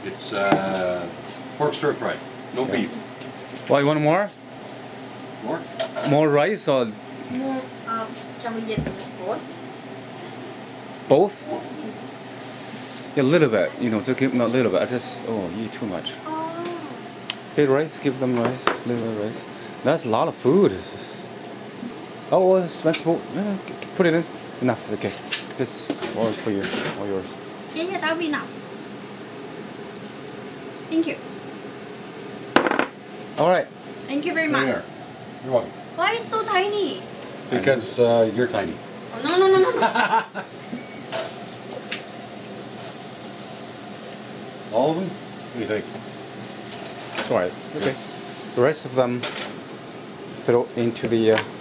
It's pork stir fried. No beef. Well, you want more? More? More rice or More, can we get both? both? Yeah, a little bit. You know, to give them a little bit. I just you eat too much. Oh. Hey, rice. Give them rice. Little bit of rice. That's a lot of food. Oh, well, spoon. Put it in. Enough. Okay. This all for you. All yours. Yeah, that'll be enough. Thank you. All right. Thank you very There much. you are. You're welcome. Why is it so tiny? Because you're tiny. Oh, no. All of them? What do you think? It's all right. Okay. The rest of them throw into the